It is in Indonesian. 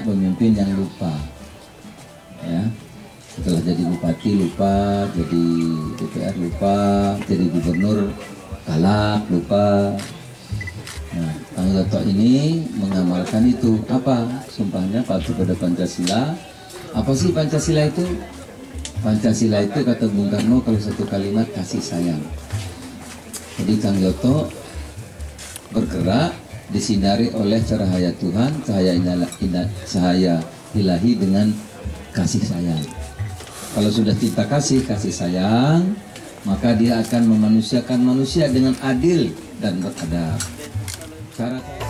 pemimpin yang lupa, ya. Setelah jadi bupati lupa, jadi DPR lupa, jadi gubernur galak lupa. Nah, Kang Yoto ini mengamalkan itu. Apa? Sumpahnya patuh pada Pancasila. Apa sih Pancasila itu? Pancasila itu kata Bung Karno kalau satu kalimat kasih sayang. Jadi Kang Yoto bergerak disinari oleh cahaya Tuhan, cahaya ilahi dengan kasih sayang. Kalau sudah cinta kasih sayang, maka dia akan memanusiakan manusia dengan adil dan beradab. Cara